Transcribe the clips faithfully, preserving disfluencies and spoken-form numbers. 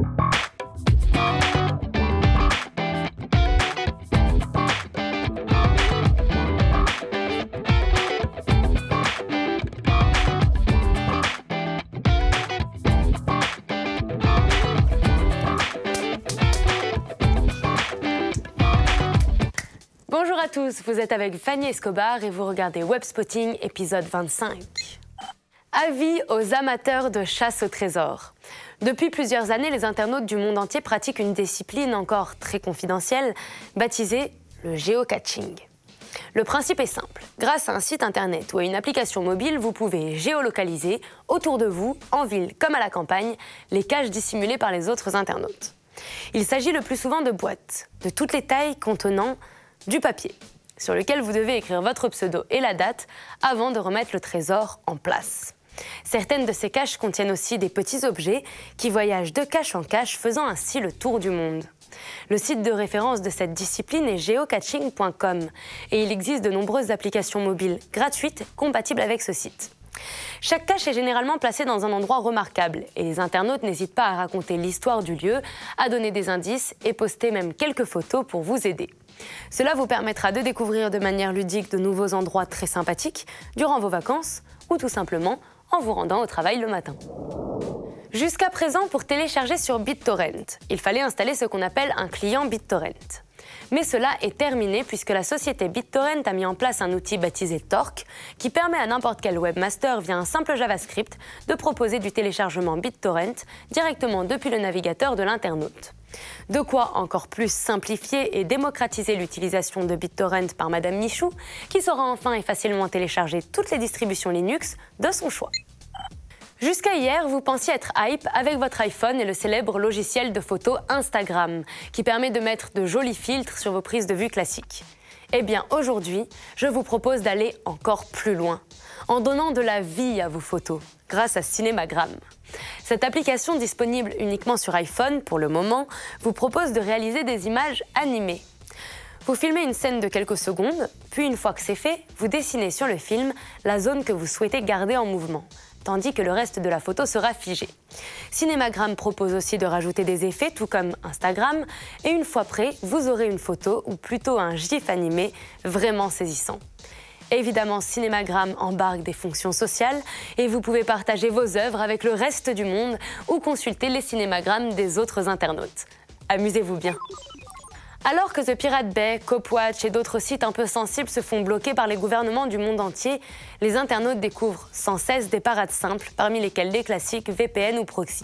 Bonjour à tous, vous êtes avec Fanny Escobar et vous regardez Webspotting, épisode vingt-cinq. Avis aux amateurs de chasse au trésor. Depuis plusieurs années, les internautes du monde entier pratiquent une discipline encore très confidentielle, baptisée le géocaching. Le principe est simple. Grâce à un site internet ou à une application mobile, vous pouvez géolocaliser, autour de vous, en ville comme à la campagne, les caches dissimulées par les autres internautes. Il s'agit le plus souvent de boîtes, de toutes les tailles contenant du papier, sur lequel vous devez écrire votre pseudo et la date avant de remettre le trésor en place. Certaines de ces caches contiennent aussi des petits objets qui voyagent de cache en cache, faisant ainsi le tour du monde. Le site de référence de cette discipline est geocaching point com et il existe de nombreuses applications mobiles gratuites compatibles avec ce site. Chaque cache est généralement placée dans un endroit remarquable et les internautes n'hésitent pas à raconter l'histoire du lieu, à donner des indices et poster même quelques photos pour vous aider. Cela vous permettra de découvrir de manière ludique de nouveaux endroits très sympathiques durant vos vacances ou tout simplement en vous rendant au travail le matin. Jusqu'à présent, pour télécharger sur BitTorrent, il fallait installer ce qu'on appelle un client BitTorrent. Mais cela est terminé puisque la société BitTorrent a mis en place un outil baptisé Torque qui permet à n'importe quel webmaster via un simple JavaScript de proposer du téléchargement BitTorrent directement depuis le navigateur de l'internaute. De quoi encore plus simplifier et démocratiser l'utilisation de BitTorrent par Madame Michou, qui saura enfin et facilement télécharger toutes les distributions Linux de son choix. Jusqu'à hier, vous pensiez être hype avec votre iPhone et le célèbre logiciel de photo Instagram, qui permet de mettre de jolis filtres sur vos prises de vue classiques. Eh bien, aujourd'hui, je vous propose d'aller encore plus loin, en donnant de la vie à vos photos, grâce à Cinemagram. Cette application, disponible uniquement sur iPhone pour le moment, vous propose de réaliser des images animées. Vous filmez une scène de quelques secondes, puis une fois que c'est fait, vous dessinez sur le film la zone que vous souhaitez garder en mouvement, tandis que le reste de la photo sera figé. Cinemagram propose aussi de rajouter des effets, tout comme Instagram, et une fois prêt, vous aurez une photo, ou plutôt un gif animé, vraiment saisissant. Évidemment, Cinemagram embarque des fonctions sociales et vous pouvez partager vos œuvres avec le reste du monde ou consulter les cinémagrammes des autres internautes. Amusez-vous bien. Alors que The Pirate Bay, Copwatch et d'autres sites un peu sensibles se font bloquer par les gouvernements du monde entier, les internautes découvrent sans cesse des parades simples, parmi lesquelles des classiques V P N ou proxy.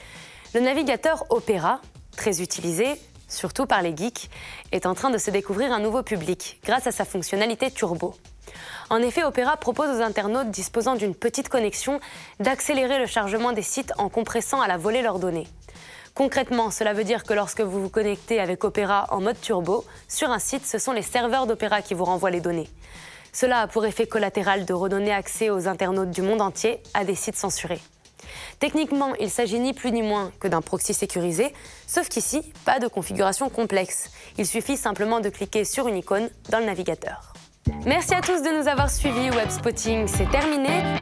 Le navigateur Opera, très utilisé, surtout par les geeks, est en train de se découvrir un nouveau public grâce à sa fonctionnalité turbo. En effet, Opera propose aux internautes disposant d'une petite connexion d'accélérer le chargement des sites en compressant à la volée leurs données. Concrètement, cela veut dire que lorsque vous vous connectez avec Opera en mode turbo, sur un site, ce sont les serveurs d'Opera qui vous renvoient les données. Cela a pour effet collatéral de redonner accès aux internautes du monde entier à des sites censurés. Techniquement, il s'agit ni plus ni moins que d'un proxy sécurisé, sauf qu'ici, pas de configuration complexe. Il suffit simplement de cliquer sur une icône dans le navigateur. Merci à tous de nous avoir suivis, Webspotting, c'est terminé.